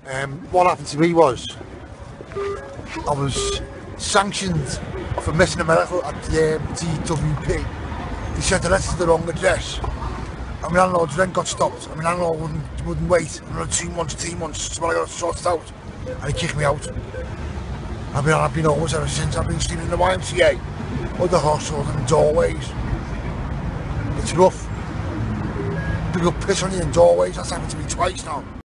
What happened to me was I was sanctioned for missing a medical at the DWP. They sent a letter to the wrong address. And my landlord's rent got stopped. And my landlord wouldn't wait another 2 months, 3 months till I got it sorted out. And he kicked me out. I've been homeless ever since. I've been sleeping in the YMCA, or the hostels and doorways. It's rough. People piss on you in doorways. That's happened to me twice now.